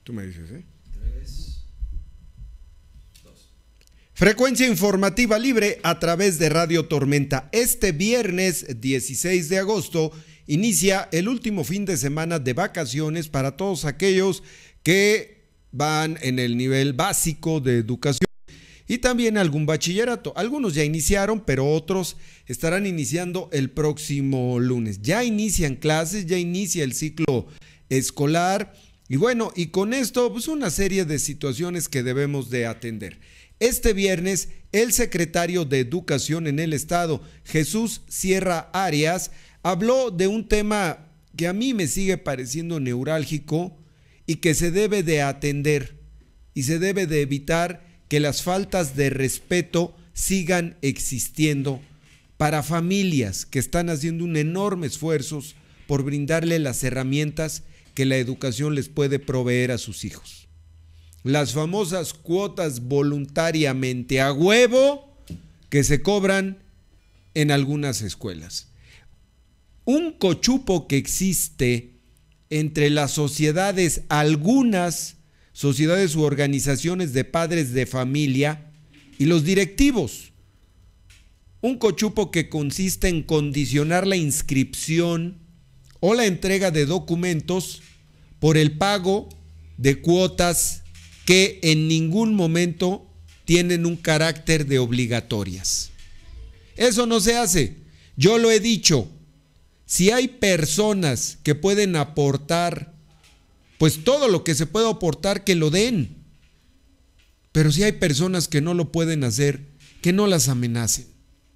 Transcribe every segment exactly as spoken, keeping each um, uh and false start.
Tú me dices, ¿eh? Tres, dos. Frecuencia informativa libre a través de Radio Tormenta. Este viernes dieciséis de agosto inicia el último fin de semana de vacaciones para todos aquellos que van en el nivel básico de educación y también algún bachillerato. Algunos ya iniciaron, pero otros estarán iniciando el próximo lunes. Ya inician clases, ya inicia el ciclo escolar y bueno, y con esto pues una serie de situaciones que debemos de atender. Este viernes el secretario de Educación en el estado, Jesús Sierra Arias, habló de un tema que a mí me sigue pareciendo neurálgico y que se debe de atender y se debe de evitar que las faltas de respeto sigan existiendo para familias que están haciendo un enorme esfuerzo por brindarle las herramientas que la educación les puede proveer a sus hijos. Las famosas cuotas voluntariamente a huevo que se cobran en algunas escuelas. Un cochupo que existe entre las sociedades, algunas sociedades u organizaciones de padres de familia y los directivos. Un cochupo que consiste en condicionar la inscripción o la entrega de documentos por el pago de cuotas que en ningún momento tienen un carácter de obligatorias. Eso no se hace. Yo lo he dicho. Si hay personas que pueden aportar, pues todo lo que se pueda aportar que lo den. Pero si hay personas que no lo pueden hacer, que no las amenacen.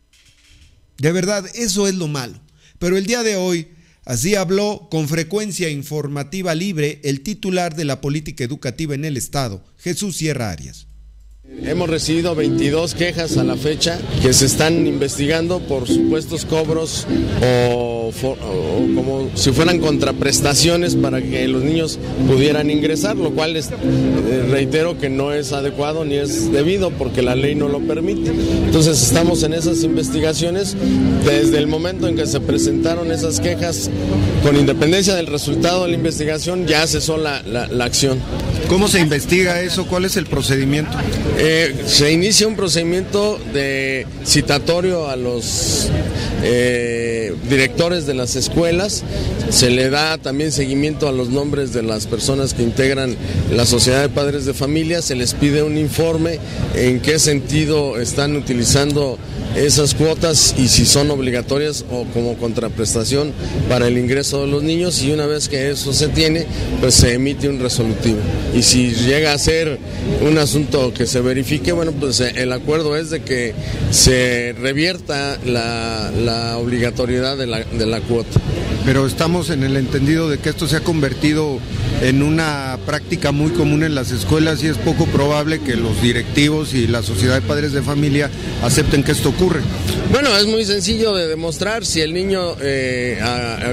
De verdad, eso es lo malo. Pero el día de hoy, así habló con Frecuencia Informativa Libre el titular de la política educativa en el estado, Jesús Sierra Arias. Hemos recibido veintidós quejas a la fecha que se están investigando por supuestos cobros o, for, o como si fueran contraprestaciones para que los niños pudieran ingresar, lo cual es, eh, reitero que no es adecuado ni es debido porque la ley no lo permite. Entonces estamos en esas investigaciones desde el momento en que se presentaron esas quejas, con independencia del resultado de la investigación ya cesó la, la, la acción. ¿Cómo se investiga eso? ¿Cuál es el procedimiento? Eh, se inicia un procedimiento de citatorio a los eh, directores de las escuelas, se le da también seguimiento a los nombres de las personas que integran la sociedad de padres de familia, se les pide un informe en qué sentido están utilizando esas cuotas y si son obligatorias o como contraprestación para el ingreso de los niños, y una vez que eso se tiene, pues se emite un resolutivo. Y si llega a ser un asunto que se verifique, bueno, pues el acuerdo es de que se revierta la, la obligatoriedad de la, de la cuota. Pero estamos en el entendido de que esto se ha convertido en una práctica muy común en las escuelas y es poco probable que los directivos y la sociedad de padres de familia acepten que esto ocurre. Bueno, es muy sencillo de demostrar. Si el niño eh, a,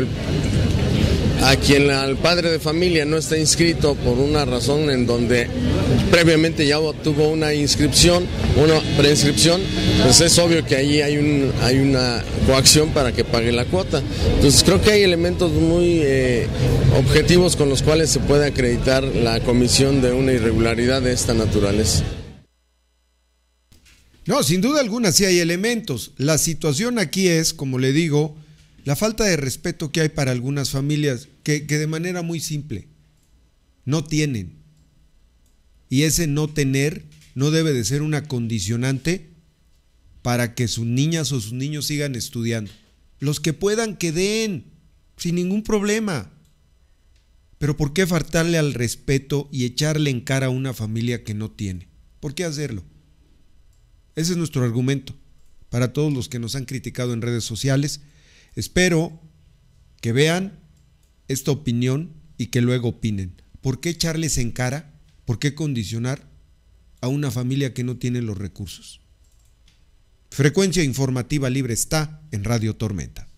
a, a quien al padre de familia no está inscrito por una razón en donde previamente ya tuvo una inscripción, una preinscripción, pues es obvio que ahí hay un hay una coacción para que pague la cuota. Entonces creo que hay elementos muy eh, objetivos con los cuales se puede acreditar la comisión de una irregularidad de esta naturaleza. No, sin duda alguna sí hay elementos. La situación aquí es, como le digo, la falta de respeto que hay para algunas familias que, que de manera muy simple no tienen. Y ese no tener no debe de ser una condicionante para que sus niñas o sus niños sigan estudiando. Los que puedan que den, sin ningún problema. Pero ¿por qué faltarle al respeto y echarle en cara a una familia que no tiene? ¿Por qué hacerlo? Ese es nuestro argumento para todos los que nos han criticado en redes sociales. Espero que vean esta opinión y que luego opinen. ¿Por qué echarles en cara? ¿Por qué condicionar a una familia que no tiene los recursos? Frecuencia Informativa Libre está en Radio Tormenta.